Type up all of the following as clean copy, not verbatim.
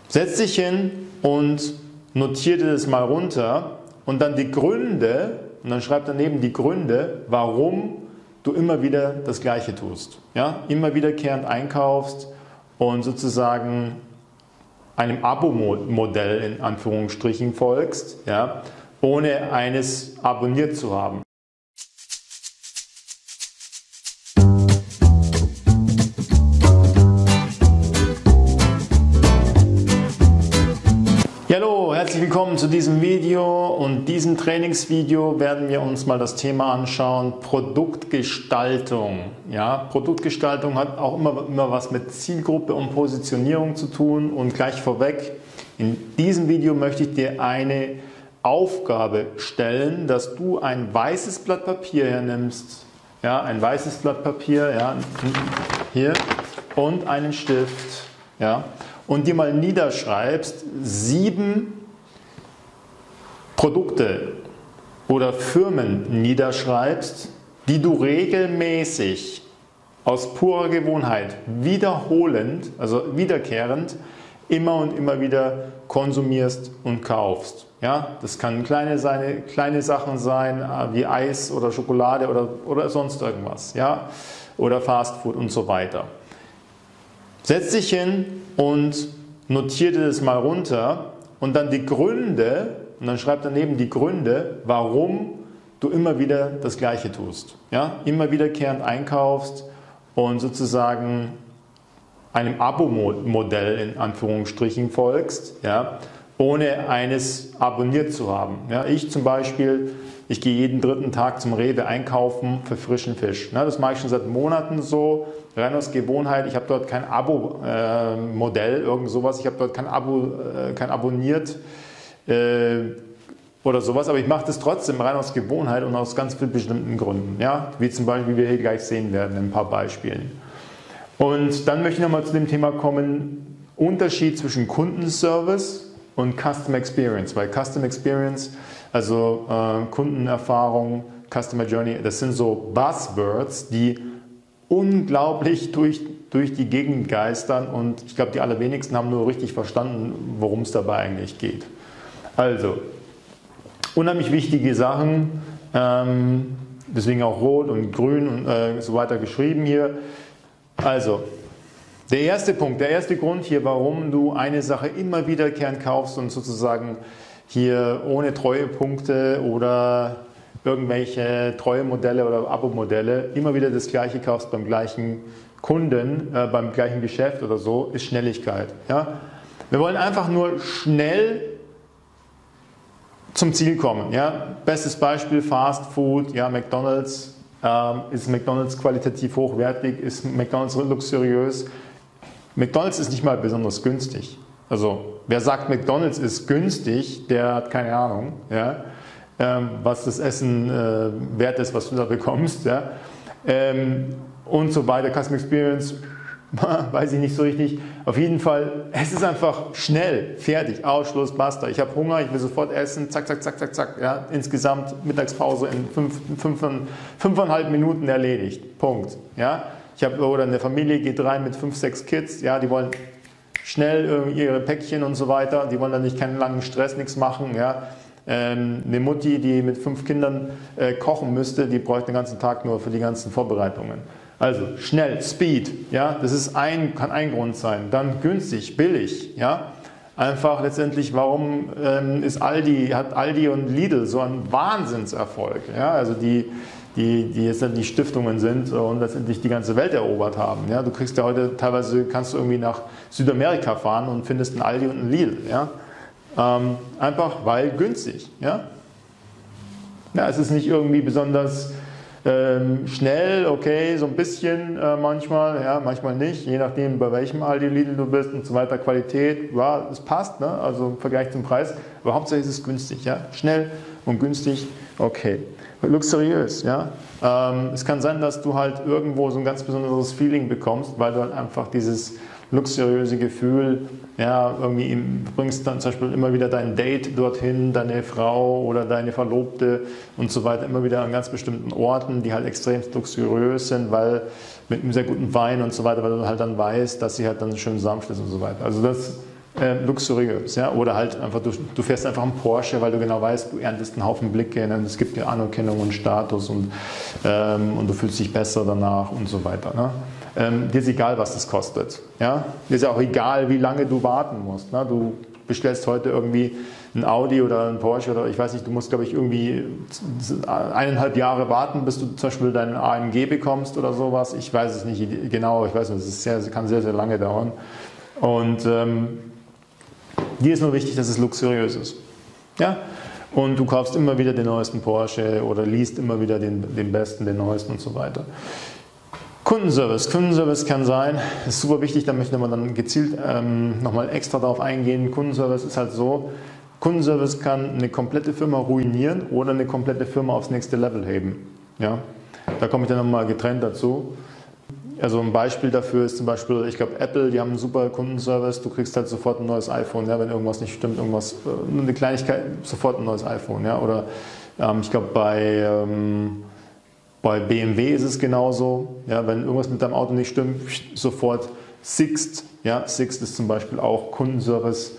Setz dich hin und notiere dir das mal runter und dann die Gründe, und dann schreib daneben die Gründe, warum du immer wieder das Gleiche tust. Ja? Immer wiederkehrend einkaufst und sozusagen einem Abo-Modell in Anführungsstrichen folgst, ja? Ohne eines abonniert zu haben. Hallo, herzlich willkommen zu diesem Video, und diesem Trainingsvideo werden wir uns mal das Thema anschauen, Produktgestaltung. Ja, Produktgestaltung hat auch immer was mit Zielgruppe und Positionierung zu tun, und gleich vorweg, in diesem Video möchte ich dir eine Aufgabe stellen, dass du ein weißes Blatt Papier hernimmst, ja, ein weißes Blatt Papier, ja, hier, und einen Stift, ja, und dir mal niederschreibst 7 Produkte oder Firmen niederschreibst, die du regelmäßig aus purer Gewohnheit wiederholend, also wiederkehrend, immer und immer wieder konsumierst und kaufst. Ja, das kann kleine Sachen sein, wie Eis oder Schokolade oder sonst irgendwas, ja, oder Fastfood und so weiter. Setz dich hin und notiere dir das mal runter und dann die Gründe, und dann schreib daneben die Gründe, warum du immer wieder das Gleiche tust. Ja? Immer wiederkehrend einkaufst und sozusagen einem Abo-Modell in Anführungsstrichen folgst, ja? Ohne eines abonniert zu haben. Ja? Ich zum Beispiel, ich gehe jeden 3. Tag zum Rewe einkaufen für frischen Fisch. Das mache ich schon seit Monaten so, rein aus Gewohnheit. Ich habe dort kein Abo-Modell, irgend sowas. Ich habe dort kein abonniert oder sowas, aber ich mache das trotzdem rein aus Gewohnheit und aus ganz vielen bestimmten Gründen. Ja? Wie zum Beispiel, wie wir hier gleich sehen werden in ein paar Beispielen. Und dann möchte ich nochmal zu dem Thema kommen, Unterschied zwischen Kundenservice und Customer Experience. Weil Customer Experience, also Kundenerfahrung, Customer Journey, das sind so Buzzwords, die unglaublich durch die Gegend geistern, und ich glaube, die allerwenigsten haben nur richtig verstanden, worum es dabei eigentlich geht. Also, unheimlich wichtige Sachen, deswegen auch rot und grün und so weiter geschrieben hier. Also, der erste Punkt, der erste Grund hier, warum du eine Sache immer wiederkehrend kaufst und sozusagen hier ohne Treuepunkte oder irgendwelche Treuemodelle oder Abo-Modelle immer wieder das Gleiche kaufst beim gleichen Kunden, beim gleichen Geschäft oder so, ist Schnelligkeit. Ja? Wir wollen einfach nur schnell zum Ziel kommen. Ja? Bestes Beispiel Fast Food, ja, McDonald's. Ist McDonald's qualitativ hochwertig? Ist McDonald's luxuriös? McDonald's ist nicht mal besonders günstig. Also wer sagt, McDonald's ist günstig, der hat keine Ahnung, ja, was das Essen wert ist, was du da bekommst. Ja, und so weiter. Customer Experience, weiß ich nicht so richtig. Auf jeden Fall, es ist einfach schnell, fertig, Ausschluss, basta. Ich habe Hunger, ich will sofort essen, zack, zack, zack, zack, zack. Ja, insgesamt Mittagspause in 5,5 Minuten erledigt. Punkt. Ja, oder eine Familie geht rein mit 5, 6 Kids, ja, die wollen schnell ihre Päckchen und so weiter, die wollen dann nicht keinen langen Stress, nichts machen. Ja. Eine Mutti, die mit 5 Kindern kochen müsste, die bräuchte den ganzen Tag nur für die ganzen Vorbereitungen. Also schnell, Speed, ja, das ist kann ein Grund sein. Dann günstig, billig, ja. Einfach letztendlich, warum hat Aldi und Lidl so einen Wahnsinnserfolg, ja, also die jetzt die Stiftungen sind und letztendlich die ganze Welt erobert haben. Ja. Du kriegst ja heute, teilweise kannst du irgendwie nach Südamerika fahren und findest einen Aldi und einen Lidl, ja. Einfach weil günstig. Ja? Ja, es ist nicht irgendwie besonders schnell, okay, so ein bisschen manchmal, ja, manchmal nicht, je nachdem bei welchem Aldi Lidl du bist und so weiter, Qualität, ja, es passt, ne? Also im Vergleich zum Preis, aber hauptsächlich ist es günstig, ja? Schnell und günstig, okay. Luxuriös, ja. Es kann sein, dass du halt irgendwo so ein ganz besonderes Feeling bekommst, weil du halt einfach dieses luxuriöse Gefühl, ja, irgendwie bringst dann zum Beispiel immer wieder dein Date dorthin, deine Frau oder deine Verlobte und so weiter, immer wieder an ganz bestimmten Orten, die halt extrem luxuriös sind, weil mit einem sehr guten Wein und so weiter, weil du halt dann weißt, dass sie halt dann schön sanft ist und so weiter. Also das luxuriös. Ja? Oder halt einfach, du fährst einfach einen Porsche, weil du genau weißt, du erntest einen Haufen Blicke, und es gibt dir Anerkennung und Status und du fühlst dich besser danach und so weiter. Ne? Dir ist egal, was das kostet. Ja? Dir ist auch egal, wie lange du warten musst. Ne? Du bestellst heute irgendwie ein Audi oder ein Porsche oder ich weiß nicht, du musst, glaube ich, irgendwie 1,5 Jahre warten, bis du zum Beispiel deinen AMG bekommst oder sowas. Ich weiß es nicht genau, ich weiß nicht, es kann sehr, sehr lange dauern. Und dir ist nur wichtig, dass es luxuriös ist. Ja? Und du kaufst immer wieder den neuesten Porsche oder liest immer wieder den besten, den neuesten und so weiter. Kundenservice kann sein, das ist super wichtig, da möchte man dann gezielt nochmal extra darauf eingehen. Kundenservice ist halt so, Kundenservice kann eine komplette Firma ruinieren oder eine komplette Firma aufs nächste Level heben. Ja? Da komme ich dann nochmal getrennt dazu. Also ein Beispiel dafür ist zum Beispiel, ich glaube Apple, die haben einen super Kundenservice, du kriegst halt sofort ein neues iPhone, ja, wenn irgendwas nicht stimmt, nur eine Kleinigkeit, sofort ein neues iPhone. Ja? Oder ich glaube bei BMW ist es genauso, ja, wenn irgendwas mit deinem Auto nicht stimmt, sofort Sixt. Ja, Sixt ist zum Beispiel auch Kundenservice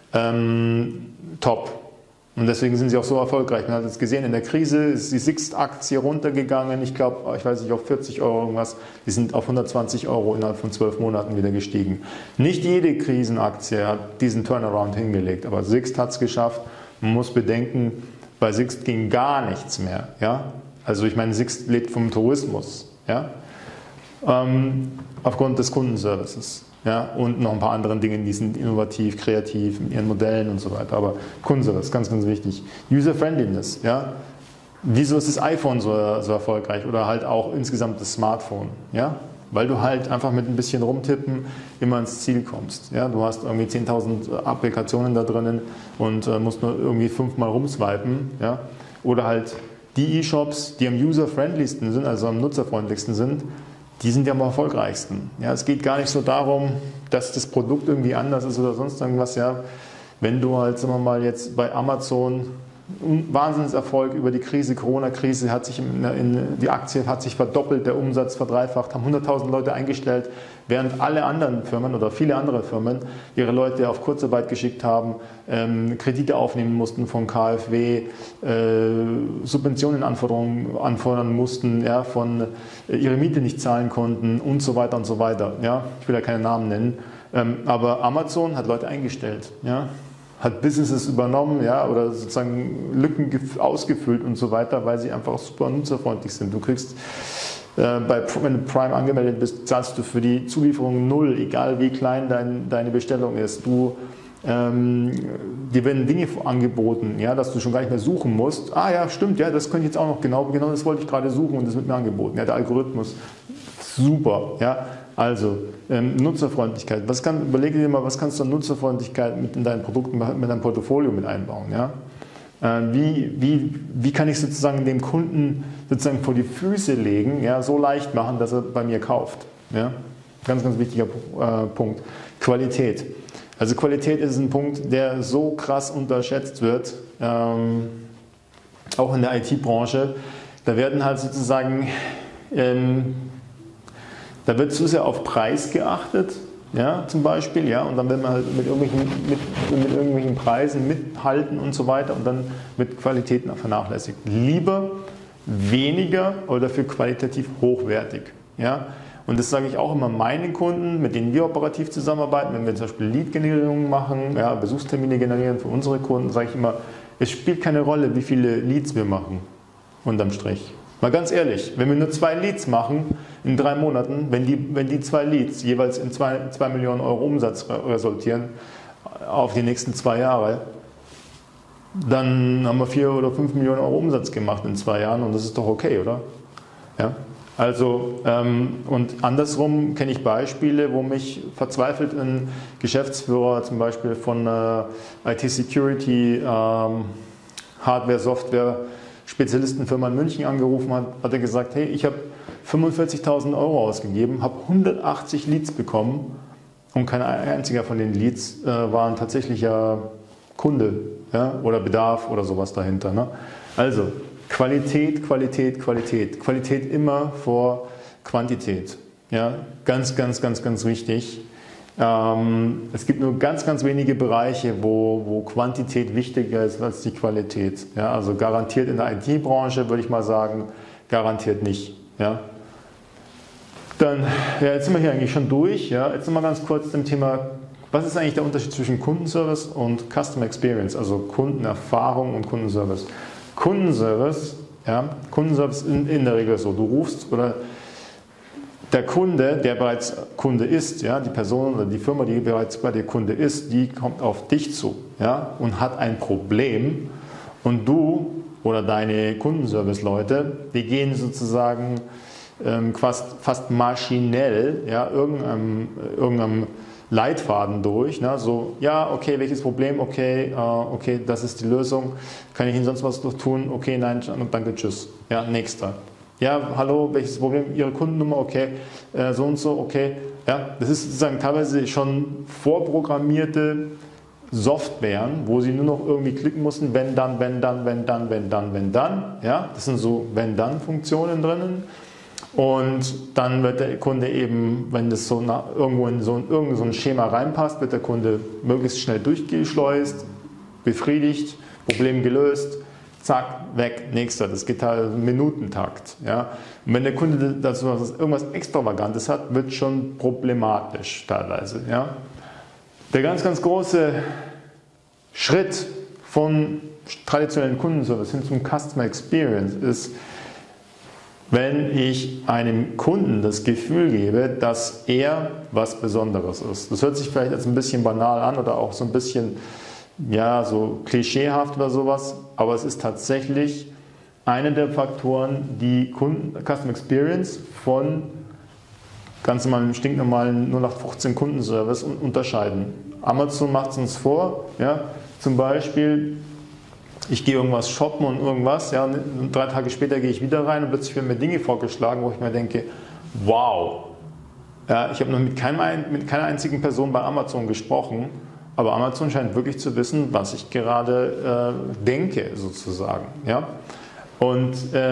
top. Und deswegen sind sie auch so erfolgreich. Man hat jetzt gesehen, in der Krise ist die Sixt-Aktie runtergegangen, ich glaube, ich weiß nicht, auf 40 Euro irgendwas. Die sind auf 120 Euro innerhalb von 12 Monaten wieder gestiegen. Nicht jede Krisenaktie hat diesen Turnaround hingelegt, aber Sixt hat es geschafft. Man muss bedenken, bei Sixt ging gar nichts mehr. Ja? Also ich meine, Sixt lebt vom Tourismus, ja? Aufgrund des Kundenservices. Ja? Und noch ein paar anderen Dingen, die sind innovativ, kreativ in ihren Modellen und so weiter. Aber Kundenservice, ganz, ganz wichtig. User-Friendliness. Ja? Wieso ist das iPhone so erfolgreich oder halt auch insgesamt das Smartphone? Ja? Weil du halt einfach mit ein bisschen rumtippen immer ins Ziel kommst. Ja? Du hast irgendwie 10.000 Applikationen da drinnen und musst nur irgendwie 5-mal rumswipen. Ja? Oder halt die E-Shops, die am user-friendlichsten sind, also am nutzerfreundlichsten sind, die sind ja am erfolgreichsten. Ja, es geht gar nicht so darum, dass das Produkt irgendwie anders ist oder sonst irgendwas. Ja. Wenn du halt, sagen wir mal, jetzt bei Amazon Wahnsinnserfolg über die Corona-Krise, die Aktie hat sich verdoppelt, der Umsatz verdreifacht, haben 100.000 Leute eingestellt, während alle anderen Firmen oder viele andere Firmen ihre Leute auf Kurzarbeit geschickt haben, Kredite aufnehmen mussten von KfW, Subventionen anfordern mussten, ja, ihre Miete nicht zahlen konnten und so weiter und so weiter. Ja. Ich will ja keine Namen nennen, aber Amazon hat Leute eingestellt. Ja. Hat Businesses übernommen, ja, oder sozusagen Lücken ausgefüllt und so weiter, weil sie einfach super nutzerfreundlich sind. Du kriegst, wenn du Prime angemeldet bist, zahlst du für die Zulieferung 0, egal wie klein deine Bestellung ist. Dir werden Dinge angeboten, ja, dass du schon gar nicht mehr suchen musst. Ah ja, stimmt, ja, das könnte ich jetzt auch noch, genau das wollte ich gerade suchen und das wird mir angeboten. Ja, der Algorithmus, super, ja. Also, Nutzerfreundlichkeit. Überlege dir mal, was kannst du an Nutzerfreundlichkeit mit in deinen Produkten, mit deinem Portfolio mit einbauen? Ja? Wie kann ich sozusagen dem Kunden sozusagen vor die Füße legen, ja, so leicht machen, dass er bei mir kauft? Ja? Ganz, ganz wichtiger Punkt. Qualität. Also Qualität ist ein Punkt, der so krass unterschätzt wird, auch in der IT-Branche. Da werden halt sozusagen da wird zu sehr auf Preis geachtet, ja, zum Beispiel, ja, und dann will man halt mit irgendwelchen Preisen mithalten und so weiter und dann wird Qualität vernachlässigt. Lieber weniger, aber dafür qualitativ hochwertig. Ja. Und das sage ich auch immer meinen Kunden, mit denen wir operativ zusammenarbeiten, wenn wir zum Beispiel Lead-Generierung machen, ja, Besuchstermine generieren für unsere Kunden, sage ich immer, es spielt keine Rolle, wie viele Leads wir machen, unterm Strich. Mal ganz ehrlich, wenn wir nur 2 Leads machen in 3 Monaten, wenn die 2 Leads jeweils in 2 Millionen Euro Umsatz resultieren auf die nächsten 2 Jahre, dann haben wir 4 oder 5 Millionen Euro Umsatz gemacht in 2 Jahren und das ist doch okay, oder? Ja? Also, und andersrum kenne ich Beispiele, wo mich verzweifelt ein Geschäftsführer zum Beispiel von IT-Security, Hardware, Software, Spezialistenfirma in München angerufen hat er gesagt, hey, ich habe 45.000 Euro ausgegeben, habe 180 Leads bekommen und kein einziger von den Leads war ein tatsächlicher Kunde, ja, oder Bedarf oder sowas dahinter. Ne? Also Qualität, Qualität, Qualität. Qualität immer vor Quantität. Ja? Ganz, ganz, ganz, ganz wichtig. Es gibt nur ganz, ganz wenige Bereiche, wo Quantität wichtiger ist als die Qualität. Ja, also garantiert in der IT-Branche würde ich mal sagen, garantiert nicht. Ja. Dann, ja, jetzt sind wir hier eigentlich schon durch. Ja. Jetzt nochmal ganz kurz zum Thema, was ist eigentlich der Unterschied zwischen Kundenservice und Customer Experience, also Kundenerfahrung und Kundenservice. Kundenservice ist in der Regel so, du rufst oder der Kunde, der bereits Kunde ist, ja, die Person oder die Firma, die bereits bei dir Kunde ist, die kommt auf dich zu, ja, und hat ein Problem und du oder deine Kundenservice-Leute, die gehen sozusagen fast maschinell, ja, irgendeinem Leitfaden durch, ne, so, ja, okay, welches Problem, okay, okay, das ist die Lösung, kann ich Ihnen sonst was tun, okay, nein, danke, tschüss, ja, nächster. Ja, hallo, welches Problem? Ihre Kundennummer, okay, so und so, okay. Ja, das ist sozusagen teilweise schon vorprogrammierte Softwaren, wo Sie nur noch irgendwie klicken mussten, wenn dann, wenn dann, wenn dann, wenn dann, wenn dann. Ja, das sind so wenn-dann-Funktionen drinnen. Und dann wird der Kunde eben, wenn das so irgendwo in irgend so ein Schema reinpasst, wird der Kunde möglichst schnell durchgeschleust, befriedigt, Problem gelöst. Zack, weg, nächster. Das geht halt im Minutentakt. Ja. Und wenn der Kunde dazu irgendwas Extravagantes hat, wird es schon problematisch teilweise. Ja. Der ganz, ganz große Schritt von traditionellen Kundenservice hin zum Customer Experience ist, wenn ich einem Kunden das Gefühl gebe, dass er was Besonderes ist. Das hört sich vielleicht jetzt ein bisschen banal an oder auch so ein bisschen, ja, so klischeehaft oder sowas, aber es ist tatsächlich einer der Faktoren, die Customer Experience von ganz normalen, stinknormalen 0815 Kundenservice unterscheiden. Amazon macht es uns vor, ja, zum Beispiel, ich gehe irgendwas shoppen und irgendwas, ja, und 3 Tage später gehe ich wieder rein und plötzlich werden mir Dinge vorgeschlagen, wo ich mir denke, wow, ja, ich habe noch mit keiner einzigen Person bei Amazon gesprochen, aber Amazon scheint wirklich zu wissen, was ich gerade denke, sozusagen. Ja? Und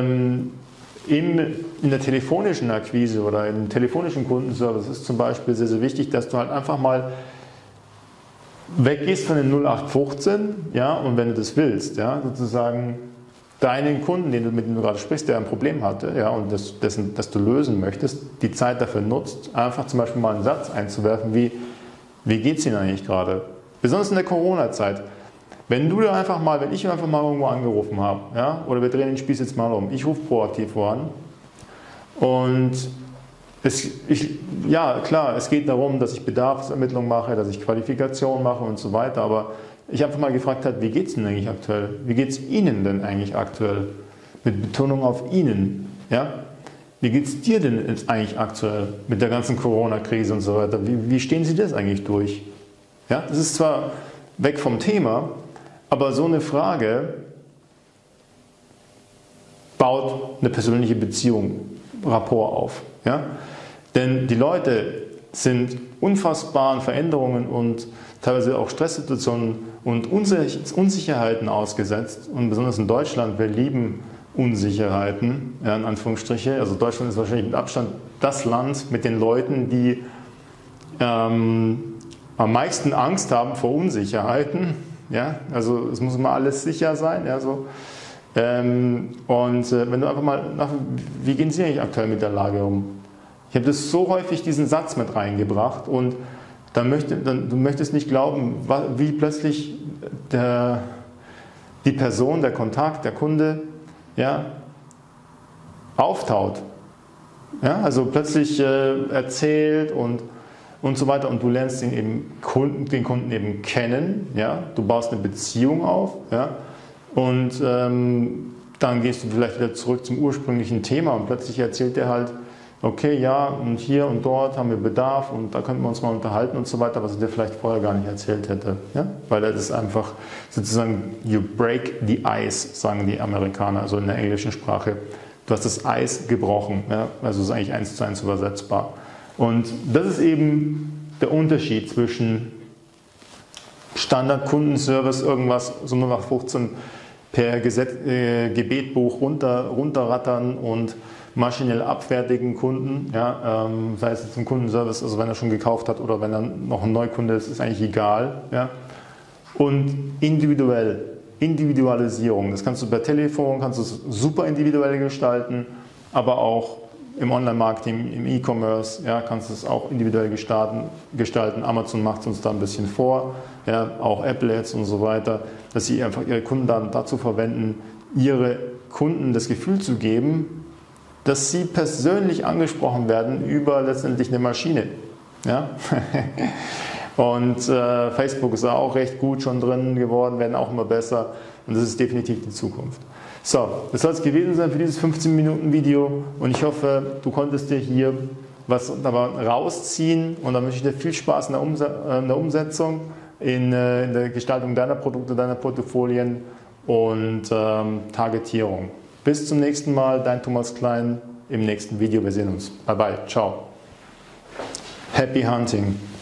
in der telefonischen Akquise oder im telefonischen Kundenservice ist zum Beispiel sehr, sehr wichtig, dass du halt einfach mal weggehst von den 0815, ja, und wenn du das willst, ja, sozusagen deinen Kunden, mit dem du gerade sprichst, der ein Problem hatte, ja, und das du lösen möchtest, die Zeit dafür nutzt, einfach zum Beispiel mal einen Satz einzuwerfen, wie geht es Ihnen eigentlich gerade? Besonders in der Corona-Zeit. Wenn ich einfach mal irgendwo angerufen habe, ja, oder wir drehen den Spieß jetzt mal um, ich rufe proaktiv an und ja klar, es geht darum, dass ich Bedarfsermittlung mache, dass ich Qualifikation mache und so weiter, aber ich einfach mal gefragt habe, wie geht es denn eigentlich aktuell? Wie geht es Ihnen denn eigentlich aktuell? Mit Betonung auf Ihnen, ja? Wie geht es dir denn jetzt eigentlich aktuell mit der ganzen Corona-Krise und so weiter? Wie stehen Sie das eigentlich durch? Ja, das ist zwar weg vom Thema, aber so eine Frage baut eine persönliche Beziehung, Rapport auf. Ja? Denn die Leute sind unfassbaren Veränderungen und teilweise auch Stresssituationen und Unsicherheiten ausgesetzt. Und besonders in Deutschland, wir lieben Unsicherheiten, ja, in Anführungsstriche. Also Deutschland ist wahrscheinlich mit Abstand das Land mit den Leuten, die am meisten Angst haben vor Unsicherheiten. Ja? Also es muss immer alles sicher sein. Ja, so. Wenn du einfach mal wie gehen Sie eigentlich aktuell mit der Lage um? Ich habe das so häufig diesen Satz mit reingebracht und du möchtest nicht glauben, wie plötzlich die Person, der Kontakt, der Kunde, ja, auftaut. Ja, also plötzlich erzählt und so weiter und du lernst den Kunden eben kennen, ja, du baust eine Beziehung auf, ja, und dann gehst du vielleicht wieder zurück zum ursprünglichen Thema und plötzlich erzählt er halt, okay, ja, und hier und dort haben wir Bedarf und da könnten wir uns mal unterhalten und so weiter, was er dir vielleicht vorher gar nicht erzählt hätte. Ja? Weil das ist einfach sozusagen, you break the ice, sagen die Amerikaner, also in der englischen Sprache. Du hast das Eis gebrochen, ja? Also es ist eigentlich 1:1 übersetzbar. Und das ist eben der Unterschied zwischen Standard-Kundenservice, irgendwas, so 0815 per Gebetbuch runterrattern und maschinell abfertigen Kunden, ja, sei es jetzt im Kundenservice, also wenn er schon gekauft hat oder wenn er noch ein Neukunde ist, ist eigentlich egal. Ja. Und Individualisierung, das kannst du per Telefon, kannst du es super individuell gestalten, aber auch im Online-Marketing, im E-Commerce, ja, kannst du es auch individuell gestalten. Amazon macht es uns da ein bisschen vor, ja, auch Apple jetzt und so weiter, dass sie einfach ihre Kundendaten dazu verwenden, ihre Kunden das Gefühl zu geben, dass sie persönlich angesprochen werden über letztendlich eine Maschine. Ja? Und Facebook ist auch recht gut schon drin geworden, werden auch immer besser und das ist definitiv die Zukunft. So, das soll es gewesen sein für dieses 15-Minuten-Video und ich hoffe, du konntest dir hier was rausziehen und dann wünsche ich dir viel Spaß in der Umsetzung, in der Gestaltung deiner Produkte, deiner Portfolien und Targetierung. Bis zum nächsten Mal, dein Thomas Klein im nächsten Video. Wir sehen uns. Bye bye, ciao. Happy Hunting.